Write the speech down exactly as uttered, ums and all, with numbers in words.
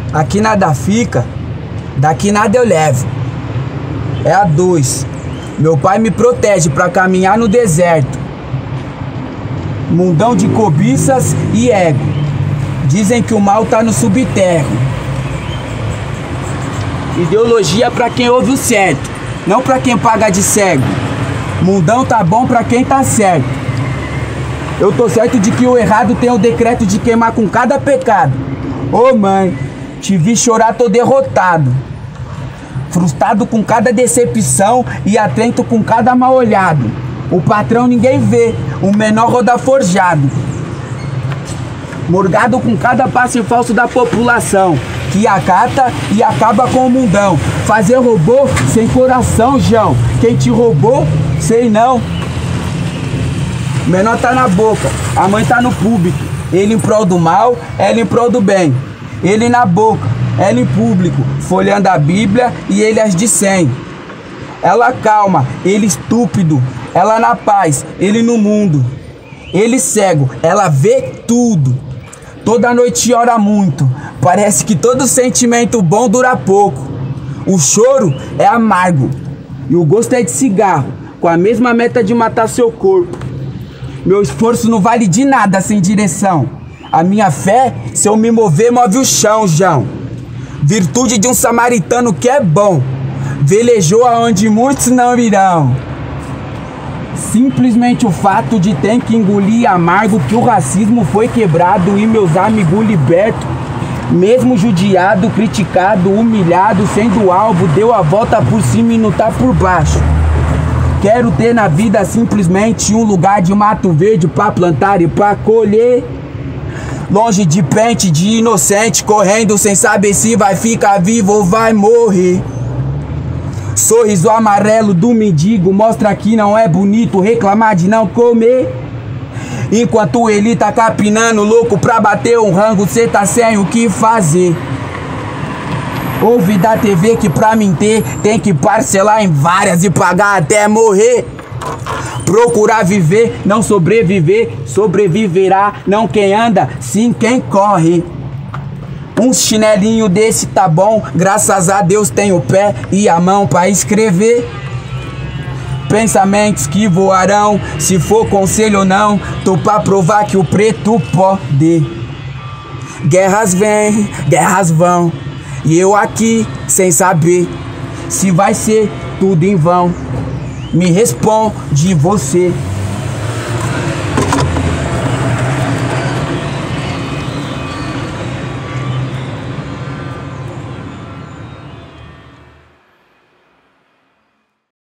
Aqui nada fica, daqui nada eu levo. É a dois. Meu pai me protege pra caminhar no deserto. Mundão de cobiças e ego. Dizem que o mal tá no subterrâneo. Ideologia pra quem ouve o certo, não pra quem paga de cego. Mundão tá bom pra quem tá certo. Eu tô certo de que o errado tem o decreto de queimar com cada pecado. Ô mãe, te vi chorar, tô derrotado. Frustrado com cada decepção e atento com cada mal olhado. O patrão ninguém vê, o menor roda forjado. Morgado com cada passe falso da população, que acata e acaba com o mundão. Fazer robô sem coração, João. Quem te roubou, sei não. O menor tá na boca, a mãe tá no público. Ele em prol do mal, ela em prol do bem. Ele na boca, ela em público, folheando a Bíblia e ele as de cem. Ela calma, ele estúpido. Ela na paz, ele no mundo. Ele cego, ela vê tudo. Toda noite ora muito. Parece que todo sentimento bom dura pouco. O choro é amargo e o gosto é de cigarro, com a mesma meta de matar seu corpo. Meu esforço não vale de nada sem direção. A minha fé, se eu me mover, move o chão, João. Virtude de um samaritano que é bom. Velejou aonde muitos não irão. Simplesmente o fato de ter que engolir amargo que o racismo foi quebrado e meus amigos libertos, mesmo judiado, criticado, humilhado, sendo alvo, deu a volta por cima e não tá por baixo. Quero ter na vida simplesmente um lugar de mato verde pra plantar e pra colher. Longe de pente, de inocente, correndo sem saber se vai ficar vivo ou vai morrer. Sorriso amarelo do mendigo mostra que não é bonito reclamar de não comer. Enquanto ele tá capinando louco pra bater um rango, cê tá sem o que fazer. Ouve da T V que pra mim ter tem que parcelar em várias e pagar até morrer. Procurar viver, não sobreviver, sobreviverá não quem anda, sim quem corre. Um chinelinho desse tá bom, graças a Deus tem o pé e a mão pra escrever. Pensamentos que voarão, se for conselho ou não, tô pra provar que o preto pode. Guerras vêm, guerras vão, e eu aqui sem saber se vai ser tudo em vão. Me responde você.